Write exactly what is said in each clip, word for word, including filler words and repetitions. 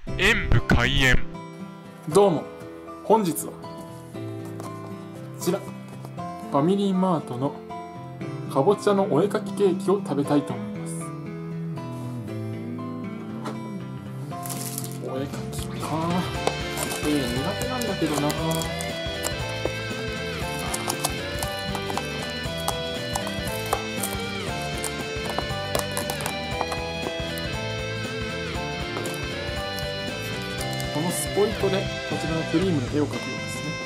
演武開演。 どうも、本日はこちらファミリーマートのかぼちゃのお絵かきケーキを食べたいと思います。お絵かきかえー、苦手なんだけどな。このスポイトでこちらのクリームの絵を描くようですね。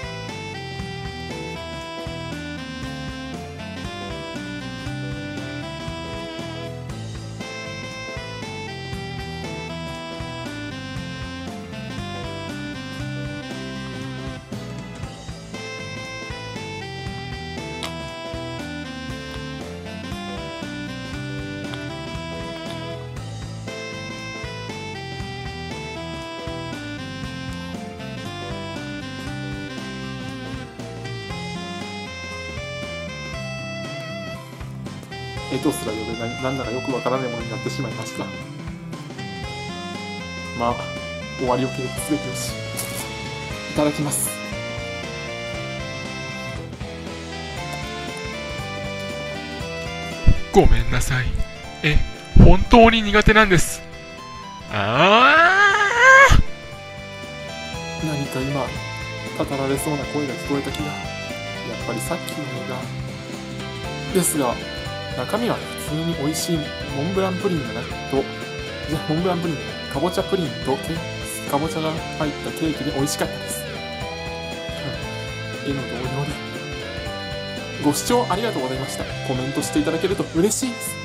絵とすら呼べない、なんならよくわからないものになってしまいました。まあ、終わりを切るすべきよし。いただきます。 ごめんなさい。え、本当に苦手なんです。ああ。何か今、語られそうな声が聞こえた気が。やっぱりさっきの映画。ですが、中身は普通に美味しいモンブランプリンだなと、いや、モンブランプリンじゃない、かぼちゃプリンとかぼちゃが入ったケーキで美味しかったです。うん、絵の同様で。ご視聴ありがとうございました。コメントしていただけると嬉しいです。